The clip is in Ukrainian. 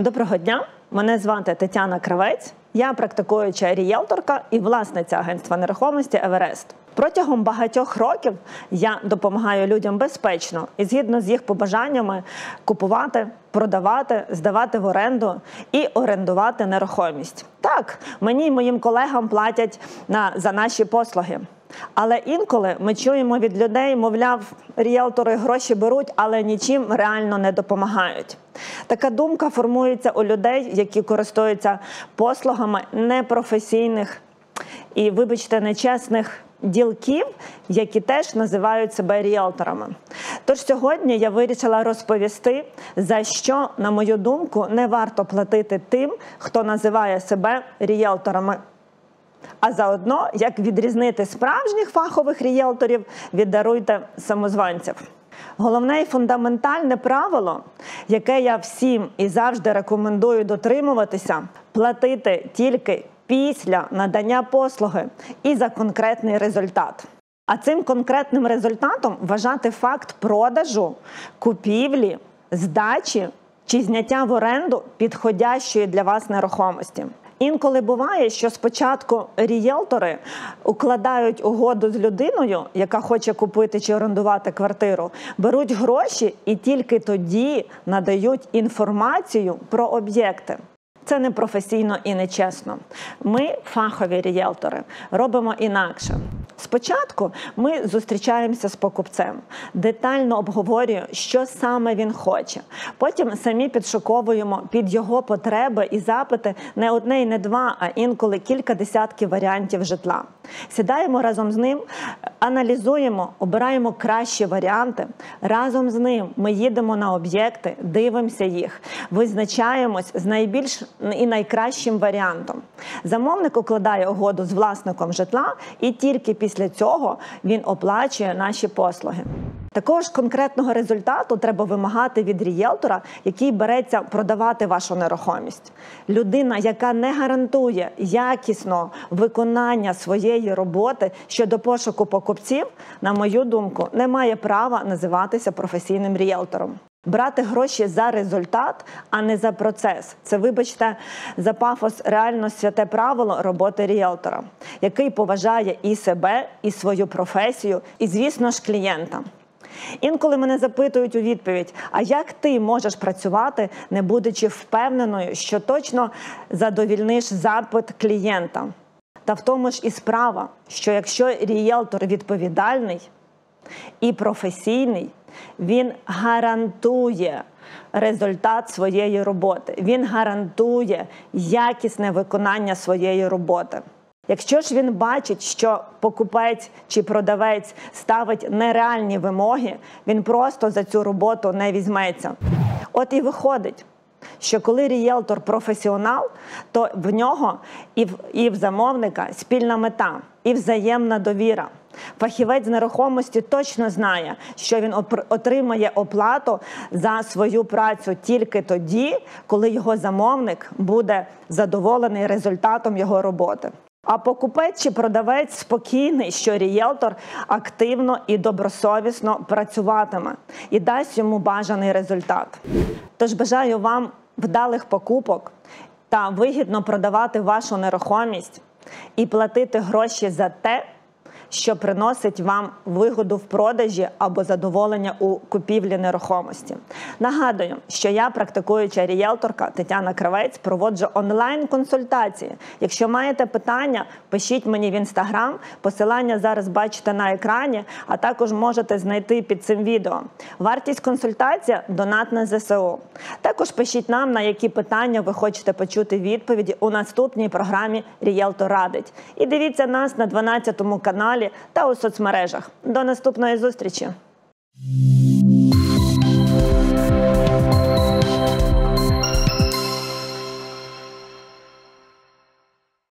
Доброго дня, мене звати Тетяна Кравець, я практикуюча ріелторка і власниця агентства нерухомості «Еверест». Протягом багатьох років я допомагаю людям безпечно і згідно з їх побажаннями купувати, продавати, здавати в оренду і орендувати нерухомість. Так, мені і моїм колегам платять за наші послуги. Але інколи ми чуємо від людей, мовляв, ріелтори гроші беруть, але нічим реально не допомагають. Така думка формується у людей, які користуються послугами непрофесійних і, вибачте, нечесних ділків, які теж називають себе ріелторами. Тож сьогодні я вирішила розповісти, за що, на мою думку, не варто платити тим, хто називає себе ріелторами. А заодно, як відрізнити справжніх фахових ріелторів від, даруйте, самозванців. Головне і фундаментальне правило, яке я всім і завжди рекомендую дотримуватися – платити тільки після надання послуги і за конкретний результат. А цим конкретним результатом вважати факт продажу, купівлі, здачі чи зняття в оренду підходящої для вас нерухомості. Інколи буває, що спочатку ріелтори укладають угоду з людиною, яка хоче купити чи орендувати квартиру, беруть гроші і тільки тоді надають інформацію про об'єкти. Це непрофесійно і нечесно. Ми, фахові ріелтори, робимо інакше. Спочатку ми зустрічаємося з покупцем, детально обговорюємо, що саме він хоче. Потім самі підшуковуємо під його потреби і запити не одне і не два, а інколи кілька десятків варіантів житла. Сідаємо разом з ним, аналізуємо, обираємо кращі варіанти. Разом з ним ми їдемо на об'єкти, дивимося їх, визначаємось з найбільш і найкращим варіантом. Замовник укладає угоду з власником житла і тільки після цього він оплачує наші послуги. Також конкретного результату треба вимагати від ріелтора, який береться продавати вашу нерухомість. Людина, яка не гарантує якісного виконання своєї роботи щодо пошуку покупців, на мою думку, не має права називатися професійним ріелтором. Брати гроші за результат, а не за процес. Це, вибачте, за пафос реально святе правило роботи ріелтора, який поважає і себе, і свою професію, і, звісно ж, клієнта. Інколи мене запитують у відповідь, а як ти можеш працювати, не будучи впевненою, що точно задовільниш запит клієнта? Та в тому ж і справа, що якщо ріелтор відповідальний і професійний, він гарантує результат своєї роботи, він гарантує якісне виконання своєї роботи. Якщо ж він бачить, що покупець чи продавець ставить нереальні вимоги, він просто за цю роботу не візьметься. От і виходить, що коли ріелтор професіонал, то в нього і в замовника спільна мета, і взаємна довіра. Фахівець з нерухомості точно знає, що він отримає оплату за свою працю тільки тоді, коли його замовник буде задоволений результатом його роботи. А покупець чи продавець спокійний, що ріелтор активно і добросовісно працюватиме і дасть йому бажаний результат. Тож бажаю вам вдалих покупок та вигідно продавати вашу нерухомість і платити гроші за те, що приносить вам вигоду в продажі або задоволення у купівлі нерухомості. Нагадую, що я, практикуюча ріелторка Тетяна Кравець, проводжу онлайн-консультації. Якщо маєте питання, пишіть мені в Інстаграм, посилання зараз бачите на екрані, а також можете знайти під цим відео. Вартість консультації – донат на ЗСУ. Також пишіть нам, на які питання ви хочете почути відповіді у наступній програмі «Ріелтор радить». І дивіться нас на 12-му каналі та у соцмережах. До наступної зустрічі!